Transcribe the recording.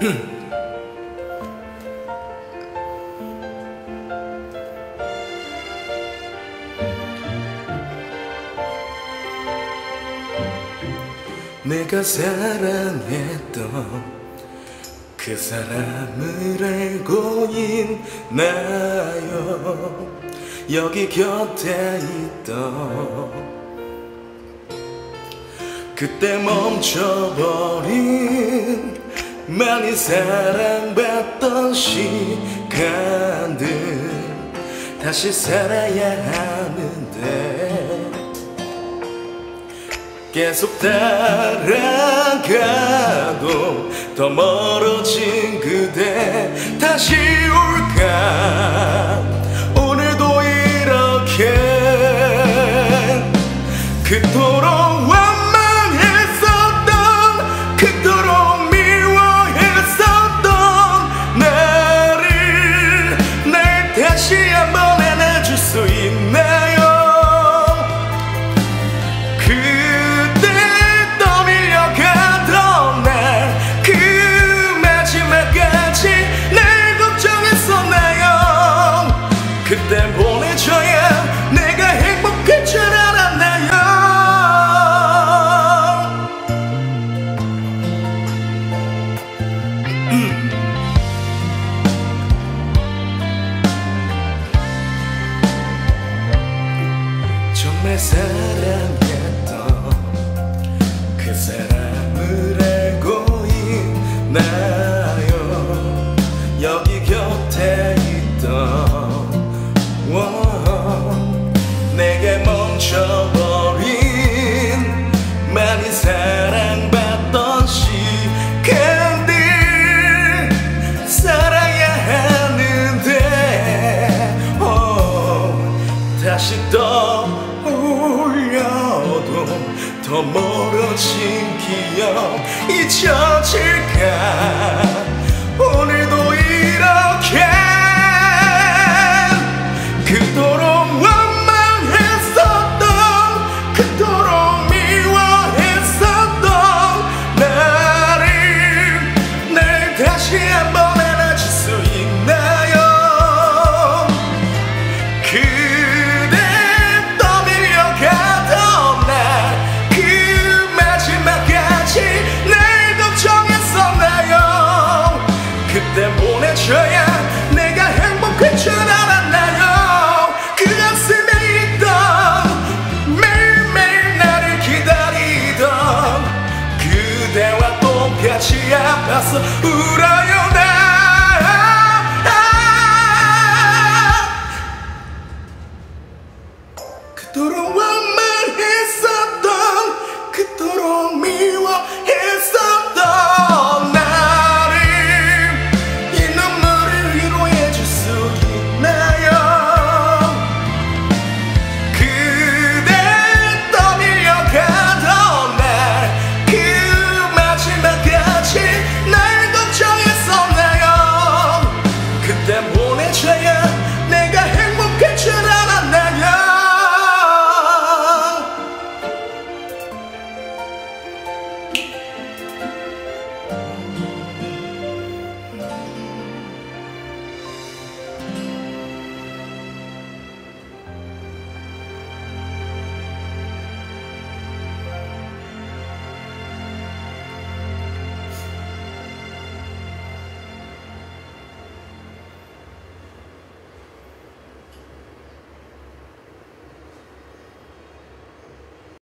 내가 사랑했던 그 사람을 알고 있나요? 여기 곁에 있던 그때 멈춰버린 많이 사랑받던 시간들 다시 살아야 하는데 계속 따라가도 더 멀어진 그대 다시 올까 오늘도 이렇게 그토록 원망했었던 그토록 미워했었던 나를 날 다시 한번 안아줄 수 있나요? 그땐 보내줘야 내가 행복할 줄 알았나요? 정말 사랑했던 그 사람을 알고 있나요? 여기 곁에 있던 내게 멈춰버린 많이 사랑받던 시간들 살아야 하는데 다시 떠올려도 더 멀어진 기억 잊혀질까 오늘도 이렇게 그토록 원망했었던 그토록 미워했었던 나를 날 다시 한번 안아줄 수 있나요? 그대 떠밀려가던 날 그 마지막까지 날 걱정했었나요? 그때 보내줘야 내가 행복할 줄 알았나요? 똑같이 아파서 울어요.